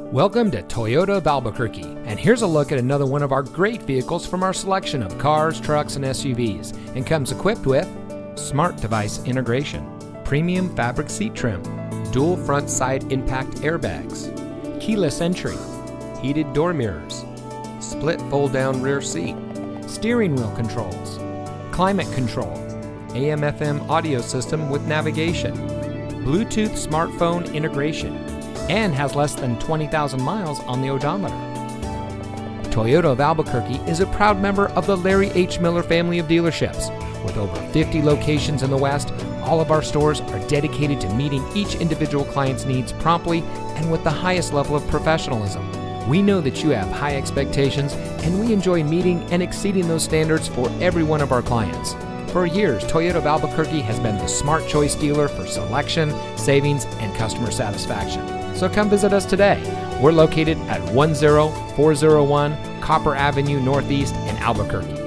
Welcome to Toyota of Albuquerque, and here's a look at another one of our great vehicles from our selection of cars, trucks, and SUVs, and comes equipped with smart device integration, premium fabric seat trim, dual front side impact airbags, keyless entry, heated door mirrors, split fold-down rear seat, steering wheel controls, climate control, AM/FM audio system with navigation, Bluetooth smartphone integration, and has less than 20,000 miles on the odometer. Toyota of Albuquerque is a proud member of the Larry H. Miller family of dealerships. With over 50 locations in the West, all of our stores are dedicated to meeting each individual client's needs promptly and with the highest level of professionalism. We know that you have high expectations, and we enjoy meeting and exceeding those standards for every one of our clients. For years, Toyota of Albuquerque has been the smart choice dealer for selection, savings, and customer satisfaction. So come visit us today. We're located at 10401 Copper Avenue Northeast in Albuquerque.